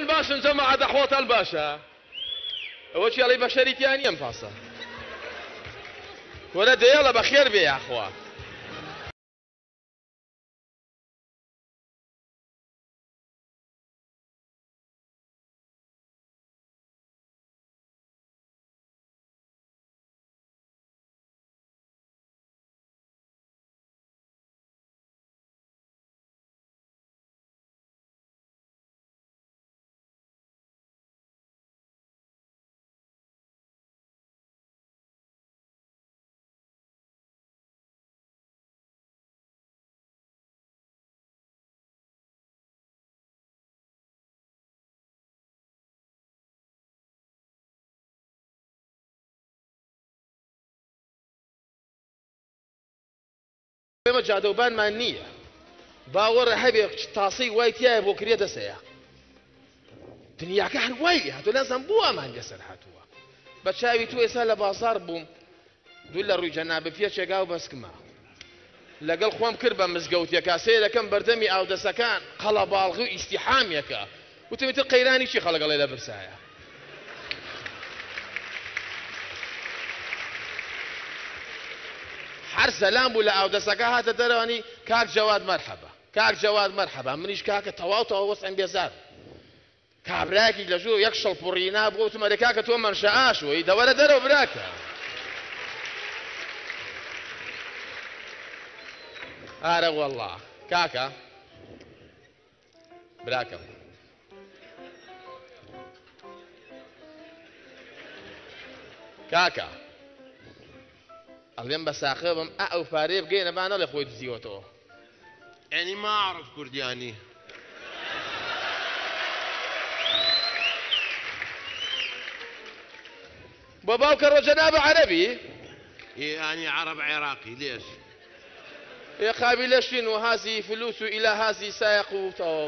ئەوان باشن جەماعەت ئەحوەتەل باشە ئەوە چیاڵی بەشەریتیان نییە پاسە وەرە دەیەڵە بەخێر بێ یاخوا ئێمە جادەوبانمان نییە باوەڕە هەبێ تاسەی وای تایە بۆ کرێتە سەیە دنیاکە هەر وای هاتووە نازان بۆ ئەمان لەسەر هاتووە بە چاوی تو ئێستا لە بازار بووم دوو لە ڕووی جەنابە پێچێگا و بەسکمە لەگەڵ خۆم کرد بە مزگەوتێکا سێ دەکەم بەردەمی ئاودەسەکان قەڵە باڵغی و ئیسیحامێکە وتمیتر قەیرانی چی خەڵەگەڵێ لە برسایە هەر سەلام بوو لە ئاودەسەکە هاتە دەرەوەنی کاک جەواد مەرحەبە کاک جەواد مەرحەبە منیش کاکە تەواو وەسعم بێزار کابراکی لە ژوور یەک شەڵپوڕینا بوو وتمەرە کاکە تۆ مەنشە ئاشوی دەوەرە دەرەوە براکە ئارە وەڵڵا کاکە براکەم کاکە ئەڵێم بە ساخە بم ئەو پارەیە بگەینە با نەڵێ خۆی دزیوەتەوە يعني ما أعرف كردياني بۆ باوکە ڕۆژەنابە عەرەبی يعني عرب عراقي ليش؟ يا قابل شين وهذه فلوس إلى هذه سيقوت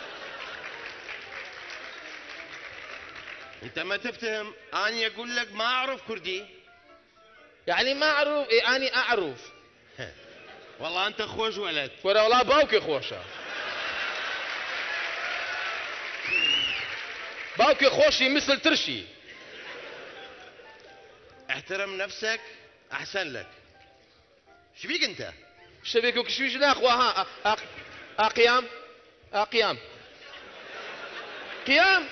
أنت ما تفتهم أنا أقول لك ما أعرف كردي يعني ما أعرف أنا أعرف والله أنت خوش ولد ورا والله باوكي خوشة باوكي خوشي مثل ترشي احترم نفسك أحسن لك شو بيك أنت؟ شبيك وكشويش ناخوا ها قيام قيام قيام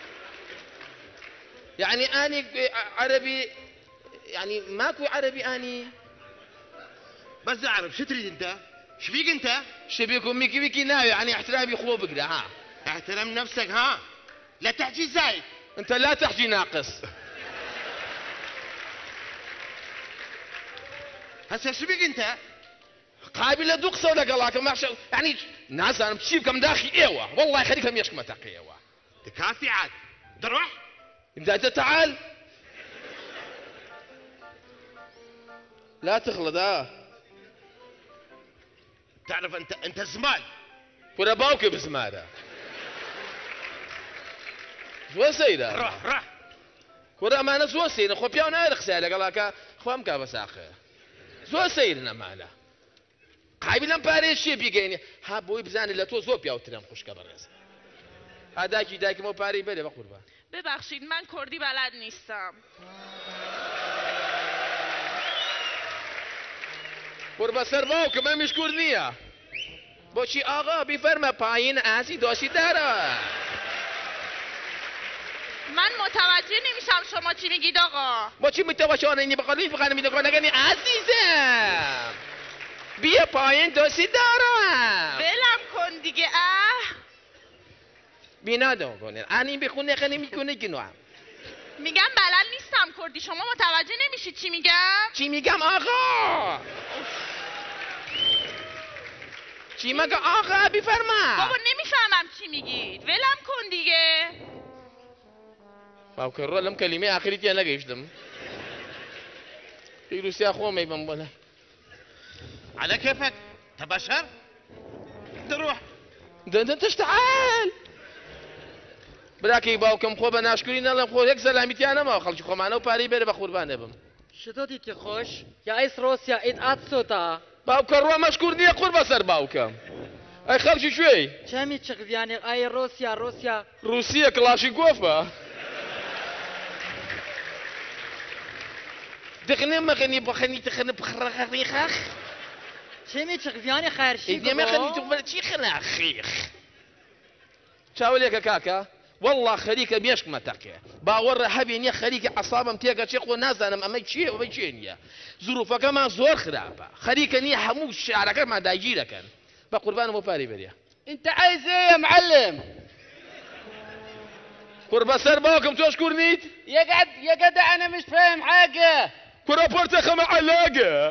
يعني أني عربي يعني ماكو عربي أني بس أعرف شو تريد أنت؟ شو بيك أنت؟ شبيك وميكي بيكي ناوي يعني احترامي خو بقرا ها احترم نفسك ها لا تحكي زايد أنت لا تحكي ناقص هسه شو بيك أنت؟ قابل دوقسة ولا قلاك ما يعني ناس أنا بشيب كم داخي إيوة والله يخليك لم يشكم تاقي إيوة تكافي عاد تروح أنت تعال لا تخلط تعرف أنت زمال ولا باوكي بزمارة زوا سيدة روح ولا ما نزوا سيدة خو بيانا يرخسي قلاك خوام كابس آخر زوا سيدنا معنا قابل لم باريس شيء بيجيني ها بوي بزاني لا تو زوب ياوترم خوش كبرز هداكي داكي مو باري بده بقربان ببخشید من کردی بلد نیستم قربا سر باو که من مشکور نیا باشی آقا بفرما پایین ازی داشتی داره من متوجه نمیشم شما چی میگید آقا با چی متوجه اینی بقالی فقط میدونم نگنی عزیزم بیا پایین داشتی دارم ولم کن دیگه بینا دو کنه این بخونه خیلی میکنه گناه میگم بلد نیستم کردی شما متوجه نمیشید چی میگم چی میگم آقا چی مگه آقا بفرما بابا نمیفهمم چی میگید ولم کن دیگه باوکر رو لم کلمه آخری تیا نگیشتم في روسيا اخوه ما يبان بنا على كيفك تبشر تروح ده تشتعال براكي باوكم خو بناشكرين الله خو هيك سلامتي انا ما خلش خو معنا وباري بره بقربان ابم شدودي تخوش يا ايس روسيا ايد اتسوتا باوكر رو مشكور ني قرب سر باوكم ئەی خەڵکی کوێی چەمی چغڤیانێ ئای ڕۆسیا رووسیە کڵاشی گۆفە دخنێ مەخەنی بەخەنی تخەنە بخڕەخەڕی خەخ چەمی چغڤیانێ خەرشی ئیدێمە خەنی تو چی خەنا خیخ چاولێکە کاکە والله خەریکە مێشکمە تەقێ باوەڕە هەبێ نییە خەریکە عەسابم تێگە چێ خۆ نازانم ئەمە چیە ئەوەی چێ نییە زروفەکەمان زۆر خراپە خەریکە نییە هەموو شعرەکەمان داگیرەکەن بە قوربانم بۆ پارەی بەریە انت عايز ايه يا معلم كور بسر باكم توش كورنيت يا جدع انا مش فاهم حاجه كورا بورتخة معلقة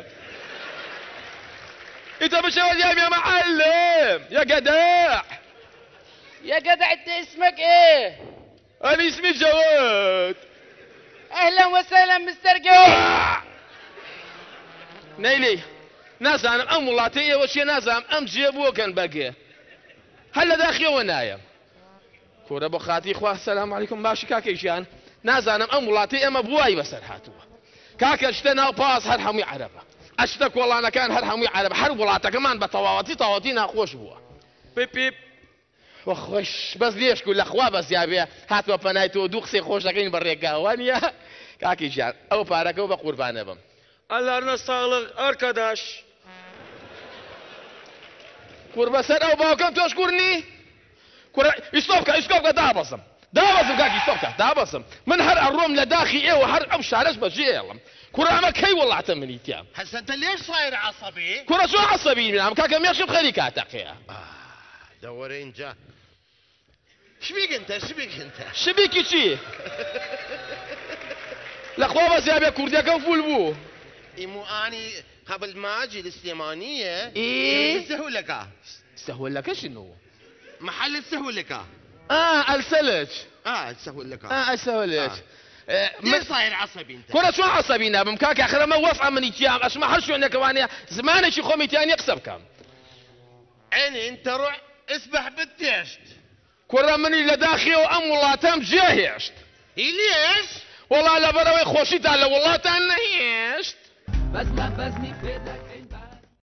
انت مش يا معلم يا جدع يا جدع انت اسمك ايه انا اسمي جواد اهلا وسهلا مستر جواد نيلي نازم ام ولاتيه وشي نازم ام جيبو كان باقي هلا داخل ونايم كورا بخاتي اخوة السلام عليكم باشي كاكي جان نازم ام ولاتيه اما بواي بسر هاتوا كاكا اشتنا باص هرحمي عربة اشتك والله انا كان هرحمي عربة حرب ولاتا كمان بطواطينا خوش بوا بيب بيب وخوش بس ليش كل اخوة بس يا بيا هاتوا بنايتو دوخسي خوش لكن بريقا وانيا كاكي جان او باركو بقربان بم Allah'ına sağlık arkadaş. كوربا سر او باوكم تشكرني كورا اسكوبكا دابصم كاكي دابصم من هر الروم لداخي ايه وهر ابو شارش بجيلم كورا ما كي والله اعتمني تيام هسه انت ليش صاير عصبي؟ كورا شو عصبي من عم كاكا ماشي بخليكاتك يا دورين جا شبيك انت شبيكي شي الاخوة بس يا بيا كورديا كان فول بو مو اني قبل ما اجي السليمانيه ايه السهولكه السهولكه شنو؟ محل السهولكه السلج السهولكه السهولج ليش صاير عصبي انت؟ كورا شو عصبي نابم كاكا اخر ما وفعه من ايتيام اسمع هرشو انك وانيا زمان شي خومي تاني يقصب كم عيني انت روح اسبح بالتيشت كورا مني لداخي وام والله تام جاهشت ليش؟ والله لا بروي خوشي تعالى والله تنهيشت بس ما بزني في